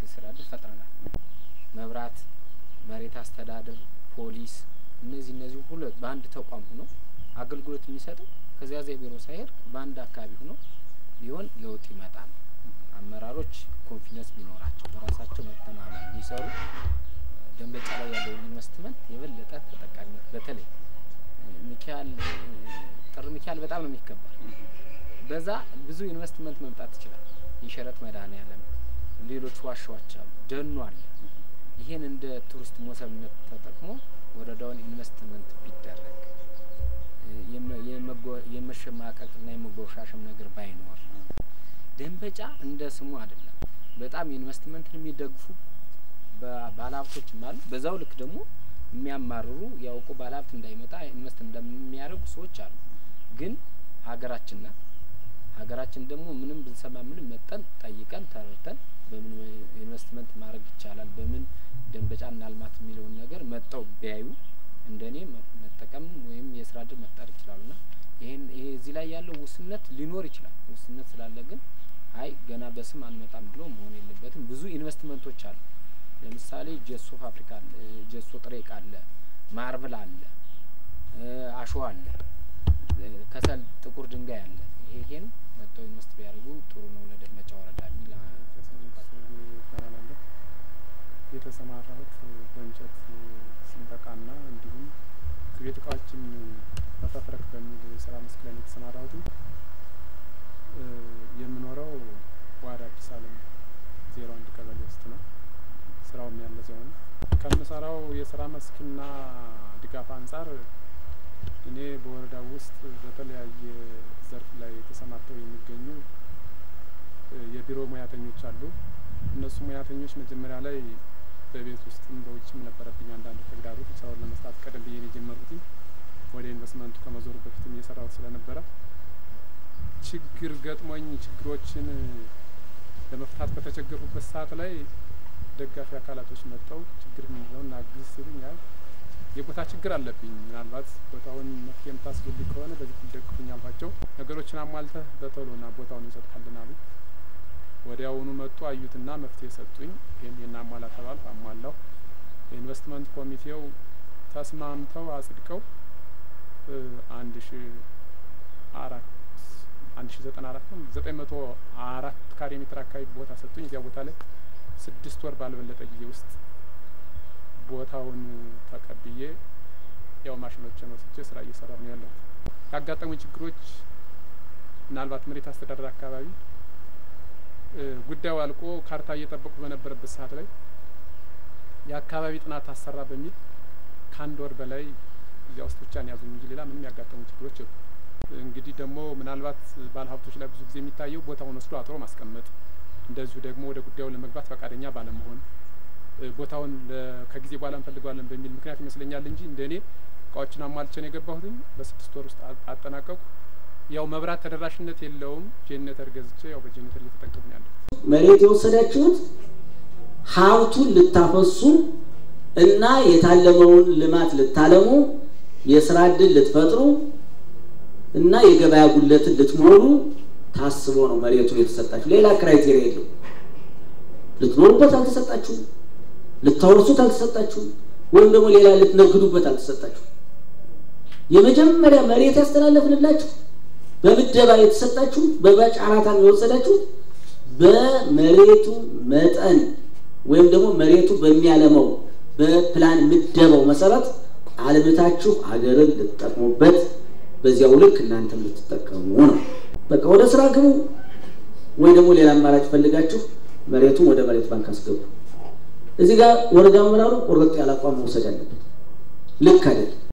የስራ ዕድል ፈጥረናል። መብራት፣ መሬት አስተዳደር፣ ፖሊስ እነዚህ ሁሉ በአንድ ተቋም ሆኖ አገልግሎት የሚሰጠው ከዚያ ቢሮ ሳይሄድ በአንድ አካባቢ ሆኖ ቢሆን ለውጥ ይመጣል። አመራሮች ኮንፊደንስ ቢኖራቸው በራሳቸው መተማመን ቢሰሩ ደንበጫ ላይ ያለው ኢንቨስትመንት የበለጠ ተጠቃሚነት በተለይ ሚካኤል በጣም ነው የሚከበር። በዛ ብዙ ኢንቨስትመንት መምጣት ይችላል። የሸረት መድኃኔዓለም ሌሎች ዋሻዎች አሉ፣ ደኑ አለ። ይሄን እንደ ቱሪስት ሞሰብነት ተጠቅሞ ወረዳውን ኢንቨስትመንት ቢደረግ የመሸማቀቅና የመጎሻሸም ነገር ባይኖር ደንበጫ እንደ ስሙ አይደለም። በጣም ኢንቨስትመንት የሚደግፉ ባለሀብቶችም አሉ። በዛው ልክ ደግሞ የሚያማርሩ ያውቁ ባለሀብት እንዳይመጣ ኢንቨስት እንደሚያደርጉ ሰዎች አሉ። ግን ሀገራችን ደግሞ ምንም ብንሰማ ምንም መጠን ጠይቀን ተረድተን በምን ኢንቨስትመንት ማድረግ ይቻላል በምን ደንበጫ እናልማት የሚለውን ነገር መጣው ቢያዩ እንደኔ መጠቀም ወይም የስራ ዕድል መፍጠር ይችላሉና ይሄ እዚህ ላይ ያለው ውስንነት ሊኖር ይችላል። ውስንነት ስላለ ግን አይ ገና በስም አንመጣም ብሎ መሆን የለበትም። ብዙ ኢንቨስትመንቶች አሉ። ለምሳሌ ጀሶ ፋብሪካ አለ፣ ጀሶ ጥሬ ዕቃ አለ፣ ማርብል አለ፣ አሸዋ አለ፣ ከሰል ጥቁር ድንጋይ አለ። ይሄን መጥተው ኢንቨስት ቢያደርጉ ጥሩ ነው ለደንበጫ ወረዳ የሚል የተሰማራሁት በእንጨት ስንጠቃና እንዲሁም የቤት ዕቃዎችን መፈፍረክ በሚል ስራ መስክ ላይ የተሰማራሁት። የምኖረው ዋዳ አዲስ ዓለም 01 ቀበሌ ውስጥ ነው። ስራውም ያለ እዚያው ነው። ከምሰራው የስራ መስክና ድጋፍ አንጻር እኔ በወረዳው ውስጥ በተለያየ ዘርፍ ላይ ተሰማርተው የሚገኙ የቢሮ ሙያተኞች አሉ። እነሱ ሙያተኞች መጀመሪያ ላይ በቤት ውስጥም በውጭም ነበረብኝ አንዳንድ ተግዳሮት ስራውን ለመስራት ቀደም ብዬ ነው የጀመርኩት። ወደ ኢንቨስትመንቱ ከመዞሩ በፊትም እየሰራሁት ስለነበረ ችግር ገጥሞኝ ችግሮችን ለመፍታት በተቸገርኩበት ሰዓት ላይ ደጋፊ አካላቶች መጥተው ችግር ምንድነው እናግዝ ሲሉኝ የቦታ ችግር አለብኝ፣ ምናልባት ቦታውን መፍትሄ የምታስፈልግ ከሆነ በዚህ ልደግፉኝ አልኳቸው። ነገሮችን አሟልተህ በቶሎና ቦታውን እንሰጥካለን አሉ። ወዲያውኑ መጡ፣ አዩትና መፍትሄ ሰጡኝ። ይሄን አሟላ ተባልኩ፣ አሟላው። የኢንቨስትመንት ኮሚቴው ተስማምተው አጽድቀው 904 ካሬ ሜትር አካባቢ ቦታ ሰጡኝ። እዚያ ቦታ ላይ 6 ወር ባልበለጠ ጊዜ ውስጥ ቦታውን ተቀብዬ ያው ማሽኖችን ወስጄ ስራ እየሰራሁ ነው ያለሁት። ያጋጠሙኝ ችግሮች ምናልባት መሬት አስተዳደር አካባቢ ጉዳዩ አልቆ ካርታ እየጠበቁ በነበረበት ሰዓት ላይ የአካባቢ ጥናት አሰራ በሚል ከአንድ ወር በላይ እዚያ ውስጥ ብቻ ነው ያዙኝ እንጂ ሌላ ምንም ያጋጠሙ ችግሮች የሉም። እንግዲህ ደግሞ ምናልባት ባለሀብቶች ላይ ብዙ ጊዜ የሚታየው ቦታውን ወስዶ አጥሮ ማስቀመጥ፣ እንደዚሁ ደግሞ ወደ ጉዳዩ ለመግባት ፈቃደኛ ባለመሆን ቦታውን ከጊዜ በኋላ እንፈልገዋለን በሚል ምክንያት ይመስለኛል እንጂ እንደኔ እቃዎችን አሟልቼ ነው የገባሁትኝ። በ6 ወር ውስጥ አጠናቀቁ። ያው መብራት ተደራሽነት የለውም። ጄኔሬተር ገዝቼ ያው በጄኔሬተር እየተጠቀሙ ነው ያለው። መሬት የወሰዳችሁት ሀብቱን ልታፈሱ እና የታለመውን ልማት ልታለሙ የስራ ዕድል ልትፈጥሩ እና የገበያ ጉለትን ልትሞሉ ታስቦ ነው መሬቱን የተሰጣችሁ። ሌላ ክራይቴሪያ የለው። ልትኖሩበት አልተሰጣችሁ፣ ልታወርሱት አልተሰጣችሁ፣ ወይም ደግሞ ሌላ ልትነግዱበት አልተሰጣችሁ። የመጀመሪያ መሬት ያስተላለፍንላችሁ በምደባ የተሰጣችሁ በባጫራታ የወሰዳችሁ በመሬቱ መጠን ወይም ደግሞ መሬቱ በሚያለመው በፕላን ምደባው መሰረት አልምታችሁ ሀገርን ልትጠቅሙበት በዚያው ልክ እናንተም ልትጠቀሙ ነው። በቃ ወደ ስራ ግቡ፣ ወይ ደግሞ ሌላ አማራጭ ፈልጋችሁ መሬቱን ወደ መሬት ባንክ አስገቡ። እዚህ ጋር ወረዳ አመራሩ ቁርጥ ያለ አቋም መውሰድ አለበት። ልክ አይደለም።